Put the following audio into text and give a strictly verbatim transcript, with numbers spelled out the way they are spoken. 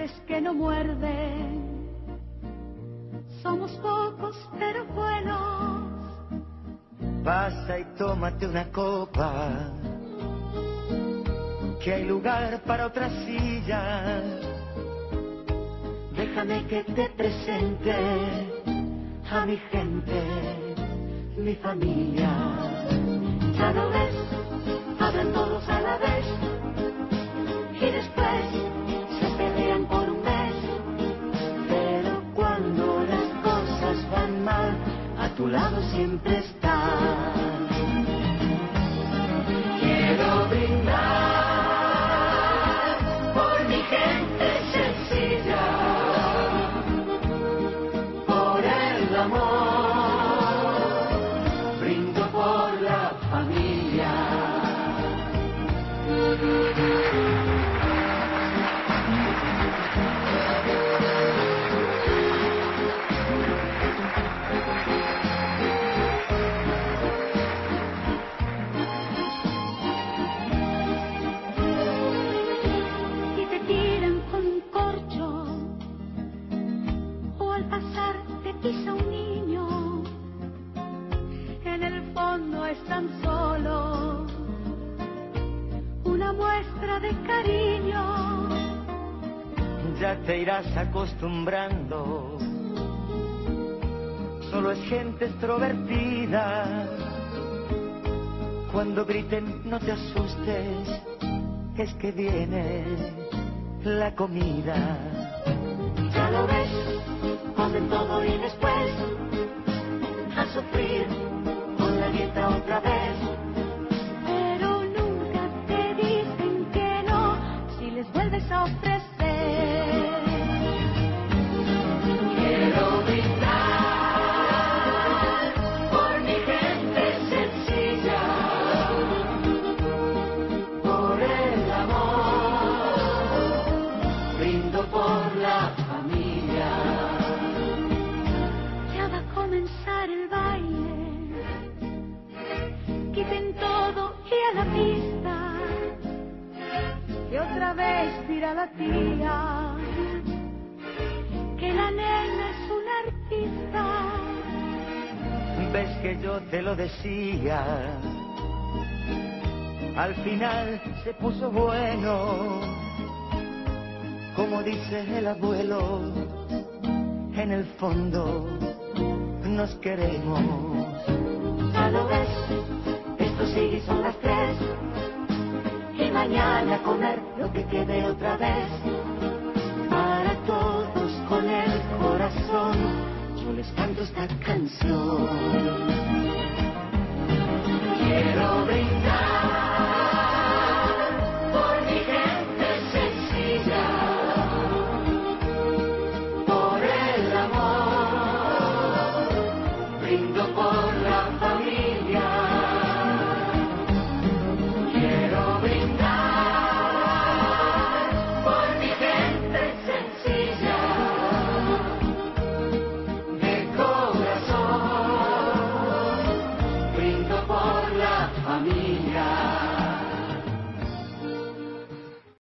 dientes que no muerden. Somos pocos pero buenos. Pasa y tómate una copa, que hay lugar para otra silla. Déjame que te presente a mi gente, mi familia. Ya lo ves, hablan todos a la vez y después se pelean por un mes. Pero cuando las cosas van mal, a tu lado siempre están. Quiero brindar por mi gente sencilla, por el amor, brindo por la familia. Quizá un niño, en el fondo es tan solo una muestra de cariño. Ya te irás acostumbrando, solo es gente extrovertida. Cuando griten no te asustes, es que viene la comida. Ya lo ves, comen todo y después a sufrir con la dieta otra vez. Pero nunca te dicen que no si les vuelves a ofrecer. Quiero brindar por mi gente sencilla, por el amor, brindo por la familia. Comenzar el baile, quiten todo y a la pista, que otra vez dirá la tía que la nena es una artista. Ves que yo te lo decía, al final se puso bueno, como dice el abuelo, en el fondo nos queremos. Ya lo ves, esto sigue y son las tres, y mañana a comer lo que quede otra vez. Para todos con el corazón, yo les canto esta canción. Quiero brindar por mi gente sencilla, por el amor, brindo por la familia. Quiero brindar por mi gente sencilla, de corazón, brindo por la familia.